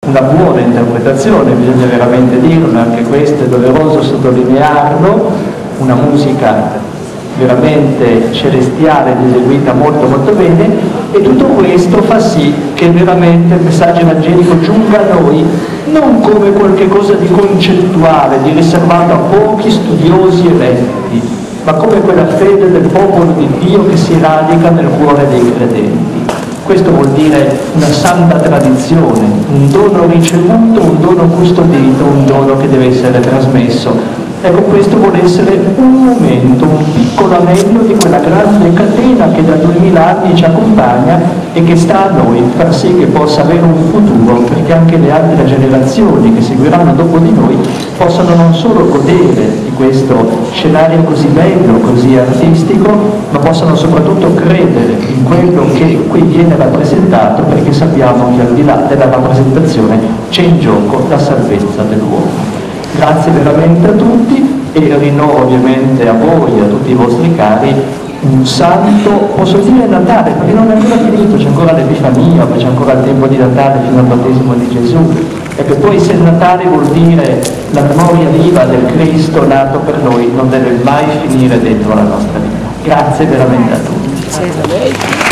una buona interpretazione, bisogna veramente dirlo, anche questo è doveroso sottolinearlo, una musica veramente celestiale ed eseguita molto molto bene, e tutto questo fa sì che veramente il messaggio evangelico giunga a noi non come qualche cosa di concettuale, di riservato a pochi studiosi eletti, ma come quella fede del popolo di Dio che si radica nel cuore dei credenti. Questo vuol dire una santa tradizione, un dono ricevuto, un dono custodito, un dono che deve essere trasmesso. Ecco, questo vuole essere un momento, un piccolo anello di quella grande catena che da 2000 anni ci accompagna e che sta a noi far sì che possa avere un futuro, perché anche le altre generazioni che seguiranno dopo di noi possano non solo godere di questo scenario così bello, così artistico, ma possano soprattutto credere in quello che qui viene rappresentato, perché sappiamo che al di là della rappresentazione c'è in gioco la salvezza dell'uomo. Grazie veramente a tutti e rinnovo ovviamente a voi e a tutti i vostri cari un santo, posso dire Natale, perché non è ancora finito, c'è ancora l'Epifania, poi c'è ancora il tempo di Natale fino al battesimo di Gesù, e che poi se il Natale vuol dire la memoria viva del Cristo nato per noi, non deve mai finire dentro la nostra vita. Grazie veramente a tutti.